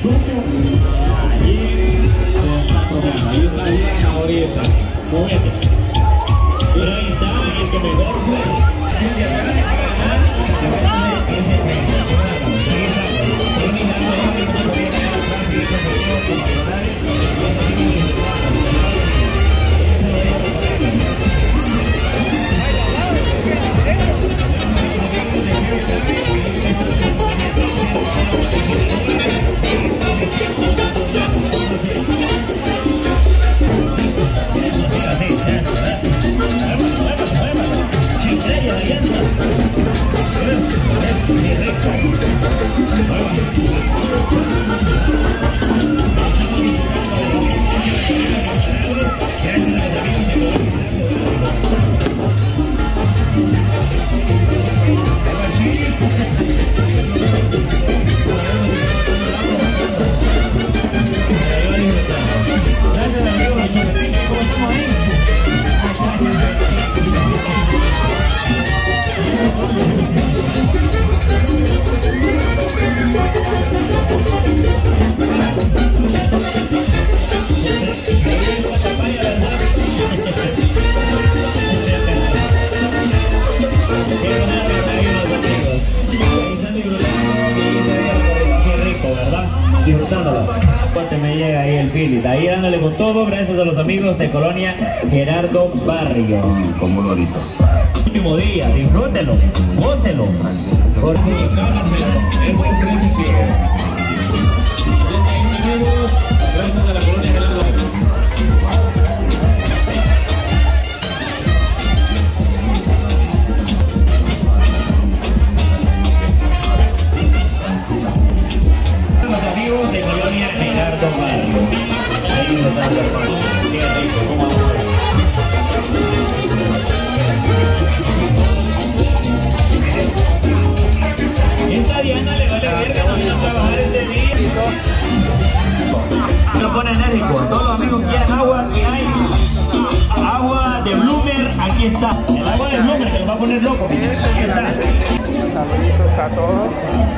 Ahí está bien ahorita. Muévete. Pero ahí está el que mejor fue. Disfrutándolo. Me llega ahí el Philly, ahí dándole con todo, gracias a los amigos de Colonia Gerardo Barrios. Como un lorito. Último día, disfrútelo, gócelo. Porque gracias a la Colonia Gerardo Barrios. Los amigos de Colonia Gerardo Barrios. Ahí nos están los hermanos. Qué rico, cómo vamos a ver. Esta Diana le vale verga, no viene a trabajar este día. Lo pone enérgico. Todos los amigos quieren agua, que hay agua de Bloomer, aquí está. El agua de Bloomer que nos va a poner loco. Aquí está. Saluditos a todos.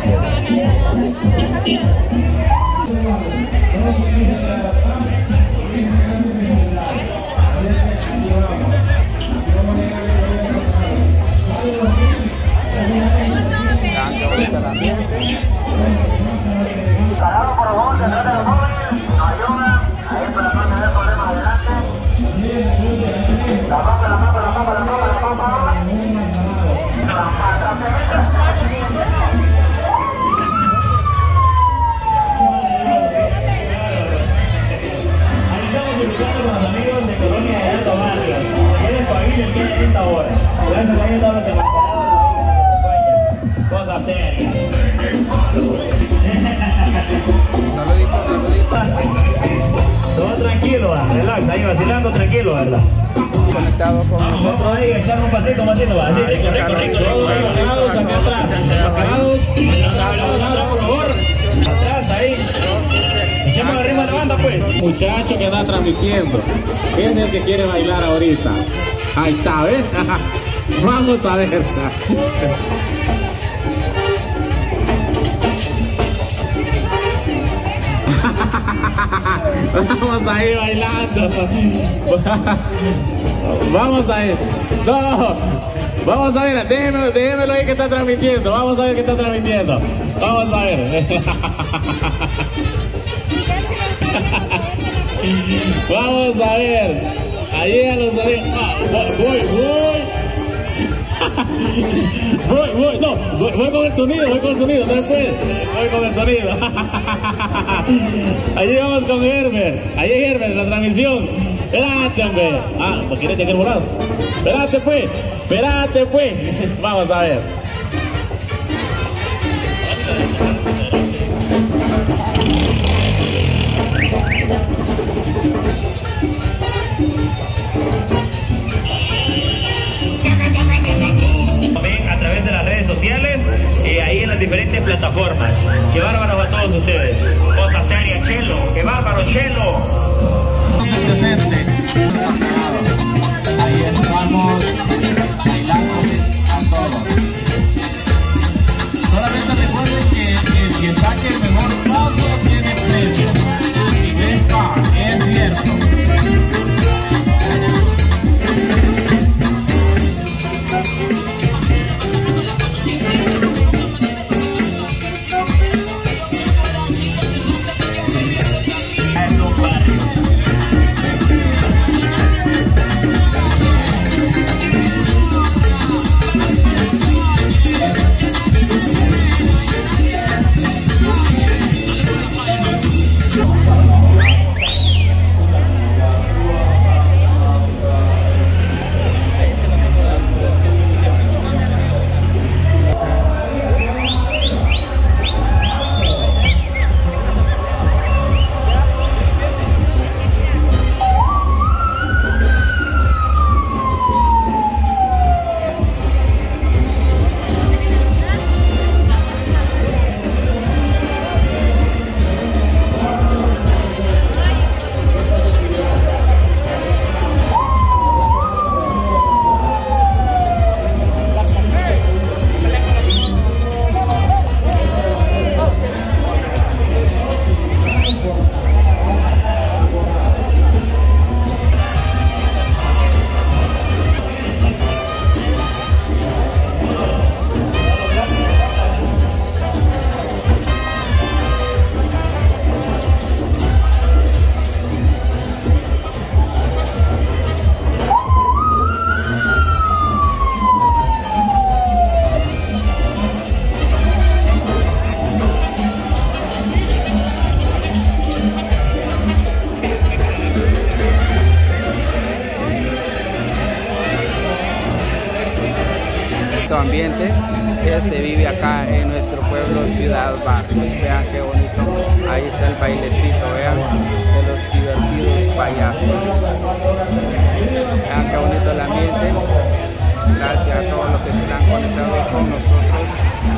Parado por favor, que no te lo mueven, ayuda, ahí para no tener problemas adelante. La papa. Ahí estamos disfrutando con los amigos de Colonia Gerardo Barrios. Tienes familia que en esta hora. Gracias a ellos todos los embajadores cosa seria. Saluditos. Todo tranquilo, relax, ahí vacilando tranquilo, ¿verdad? Conectado con Vamos ahí a echar un pasito, Matito, va. Así, rico. Todos ahí bajados, acá atrás. Bajados, por favor. Atrás, ahí. Echemos arriba la banda, pues. Muchacho que está transmitiendo. ¿Quién es el que quiere bailar ahorita? Ahí está, ¿ves? Vamos a ver. Vamos a ir bailando. Vamos a ir. No. Vamos a ver. Déjenmelo ahí que está transmitiendo. Vamos a ver qué está transmitiendo. Vamos a ver. Vamos a ver. Ahí a los amigos. Voy con el sonido, no se puede. Voy con el sonido. Allí vamos con Herbert. Ahí es Herbert, la transmisión. Espérate, hombre. ¿Por qué te volado? Espérate, pues. Vamos a ver. A través de las redes sociales, ahí en las diferentes plataformas. Qué bárbaro a todos ustedes. Cosa seria, Chelo. Qué bárbaro, Chelo. Ahí estamos bailando a todos. Solamente recuerden que el que está ambiente que se vive acá en nuestro pueblo Ciudad Barrios. Vean qué bonito, ahí está el bailecito, vean, de los divertidos payasos. Vean qué bonito el ambiente. Gracias a todos los que están conectados con nosotros.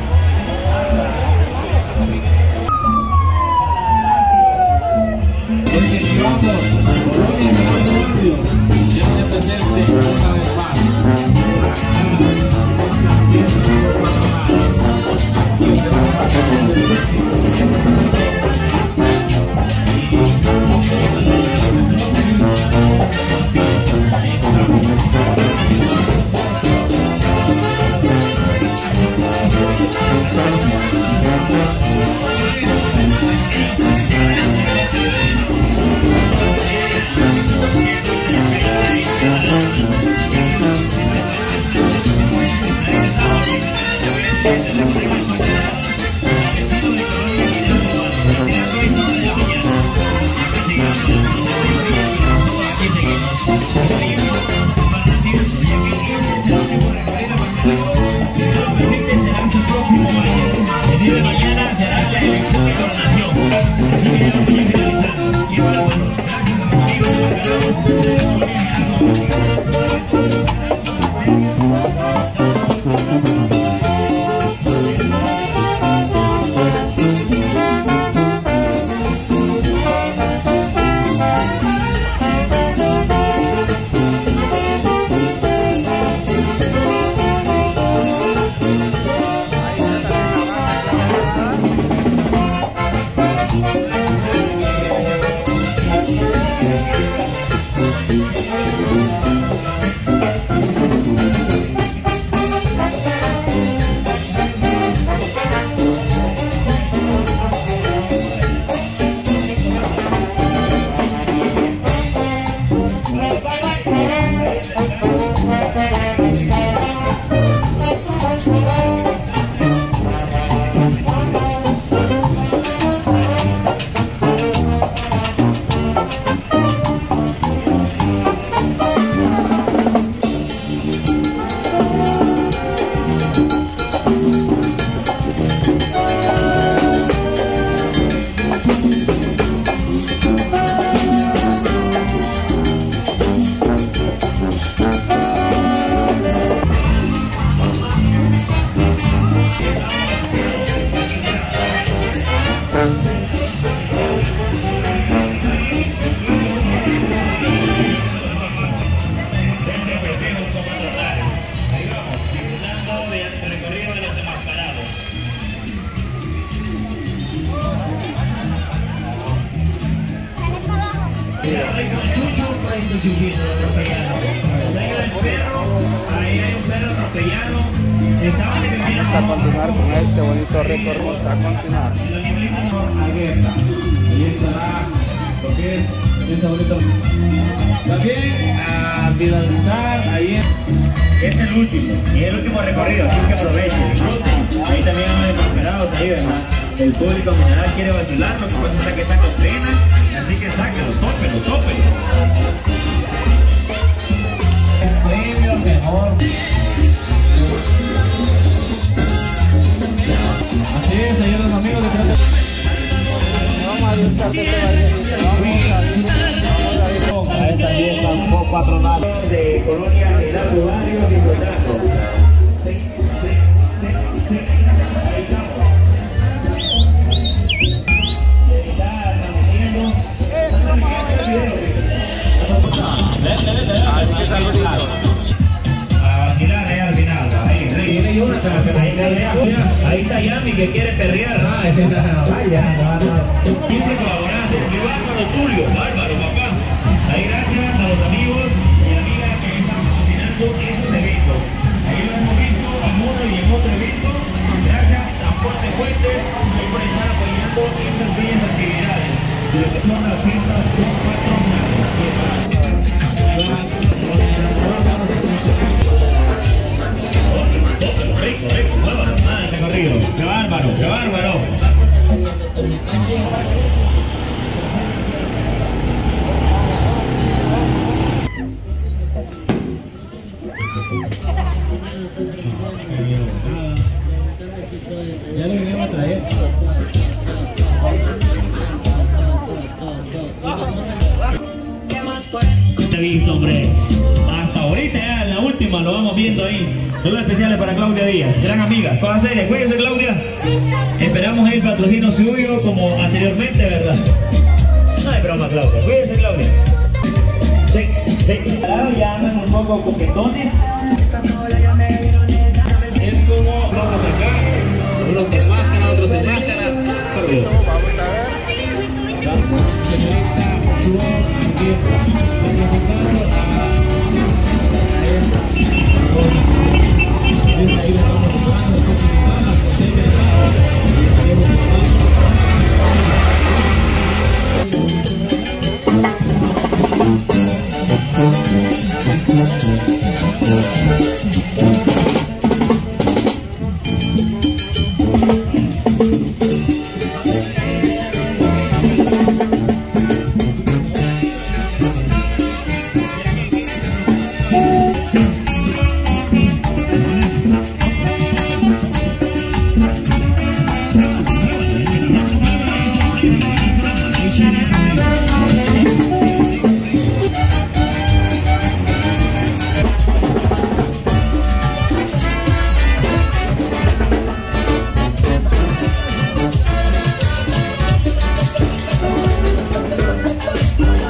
Vamos a continuar con este bonito récord, vamos a continuar. Ahí estará lo que es este bonito. También a finalizar ahí es el último, y el último recorrido, así que aprovechen, disfruten. Ahí también han enmascarados ahí, ¿verdad? El público en general quiere vacilar, lo que pasa es que está con pena, así que sáquenlo, tópenlo, tópenlo. El premio mejor. Así es, señores amigos de Trata. Vamos a disfrutar de este bailecito, vamos a esta fiesta patronal de Colonia Hidalgo Barrio disfrutando. Ahí está Yami que quiere perrear. Vaya. 15 colaborantes. Mi bárbaro Tulio, bárbaro papá. Ahí gracias a los amigos y amigas que están coordinando estos eventos. Ahí lo hemos visto a modo y en otro evento. Gracias, Transporte Fuentes, ahí por estar apoyando estas bellas actividades. De lo que son las fiestas ¡qué bárbaro! ¡Qué bárbaro! visto, hombre. Hasta ahorita ya, en la última, lo vamos viendo ahí. Saludos especiales para Claudia Díaz, gran amiga. Toda serie, cuídense, Claudia. Esperamos el patrocinio suyo como anteriormente, ¿verdad? No hay broma, Claudia. Cuídense, Claudia. Sí, sí. Ya andan un poco coquetones. Es como vamos acá, unos con máscara, otros sin máscara. Vamos a ver.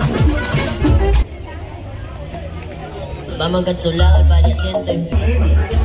Vamos encapsulados al pariasiento.